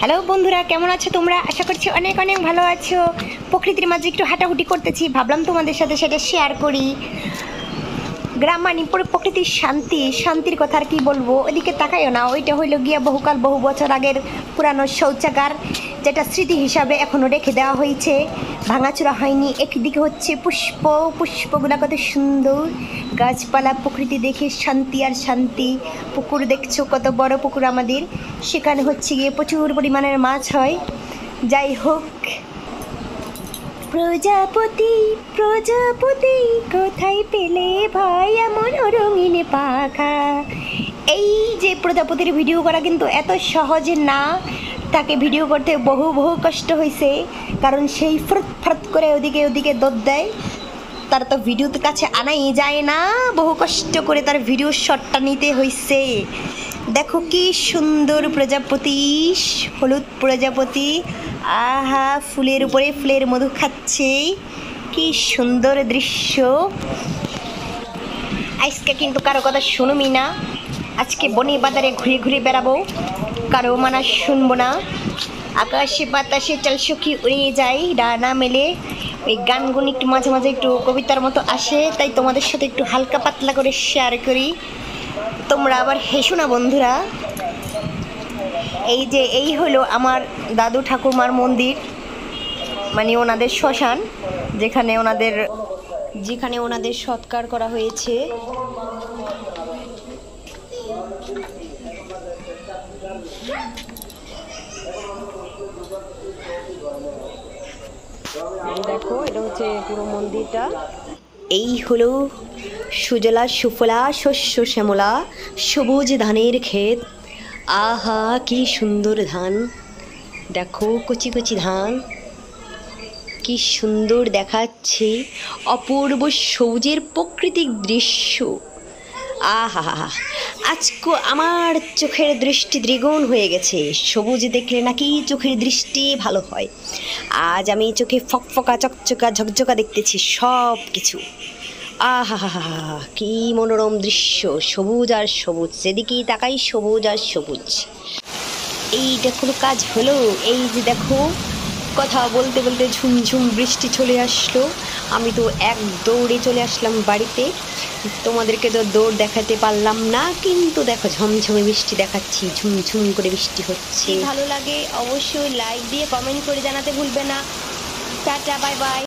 Hello বন্ধুরা, কেমন আছো তোমরা? আশা করছি অনেক অনেক ভালো আছো। প্রকৃতির মাঝে একটু হাঁটাহুটি করতেছি, ভাবলাম তোমাদের সাথে সেটা শেয়ার করি। গ্রাম মানে প্রকৃতির শান্তির কথা আর কি বলবো। ওইদিকে তাকাইও না, ওইটা হইলো গিয়া বহু বছর আগের পুরানো শৌচাগার, যেটা স্মৃতি হিসাবে এখনও রেখে দেওয়া হয়েছে, ভাঙাচোরা হয়নি। একদিকে হচ্ছে পুষ্পগুলা কত সুন্দর, গাছপালা, প্রকৃতি দেখে শান্তি আর শান্তি। পুকুর দেখছো, কত বড় পুকুর আমাদের, সেখানে হচ্ছে গিয়ে প্রচুর পরিমাণের মাছ হয়। যাই হোক, প্রজাপতি প্রজাপতি কোথায় পেলে ভাই এমন রঙিন পাখা। এই যে প্রজাপতির ভিডিও করা কিন্তু এত সহজে না, তাকে ভিডিও করতে বহু কষ্ট হয়েছে, কারণ সেই ফ্রত করে ওদিকে দৌড় দেয়। তার তো ভিডিওতে কাছে আনাই যায় না, বহু কষ্ট করে তার ভিডিও শটটা নিতে হয়েছে। দেখো কি সুন্দর প্রজাপতি, হলুদ প্রজাপতি, আহা, ফুলের উপরে ফুলের মধু খাচ্ছে, কি সুন্দর দৃশ্য। আজকে কিন্তু কারো কথা শুনুমি না, আজকে বনে বাজারে ঘুরে বেড়াবো, কারো মানা শুনবো না। আকাশে বাতাসে চাল সখী উড়িয়ে যায় ডানা মেলে, ওই গানগুলো একটু মাঝে মাঝে একটু কবিতার মতো আসে, তাই তোমাদের সাথে একটু হালকা পাতলা করে শেয়ার করি। তোমরা আবার হেসো না বন্ধুরা। এই হলো আমার দাদু ঠাকুরমার মন্দির, মানে ওনাদের শ্মশান, যেখানে ওনাদের সৎকার করা হয়েছে। দেখো, এটা হচ্ছে পুরো মন্দিরটা। এই হলো সুজলা সুফলা শস্য শ্যামলা সবুজ ধানের ক্ষেত। আহা, কি সুন্দর ধান, দেখো কচি কচি ধান, কি সুন্দর দেখাচ্ছে, অপূর্ব সবুজের প্রাকৃতিক দৃশ্য। আহা, আজকে আমার চোখের দৃষ্টি দ্বিগুণ হয়ে গেছে। সবুজ দেখলে নাকি চোখের দৃষ্টি ভালো হয়। আজ আমি চোখে ফকফকা চকচকা ঝকঝকা দেখতেছি সব কিছু। আহা, কি মনোরম দৃশ্য, সবুজ আর সবুজ, যেদিকেই তাকাই সবুজ আর সবুজ। এইটা কোনো কাজ হলো? এই যে দেখো, কথা বলতে বলতে ঝুমঝুম বৃষ্টি চলে আসলো। আমি তো এক দৌড়ে চলে আসলাম বাড়িতে। তোমাদেরকে তো দৌড় দেখাতে পারলাম না, কিন্তু দেখো ঝমঝমে বৃষ্টি দেখাচ্ছি, ঝুমঝুম করে বৃষ্টি হচ্ছে। ভালো লাগে অবশ্যই লাইক দিয়ে কমেন্ট করে জানাতে ভুলবে না। Tata, bye by.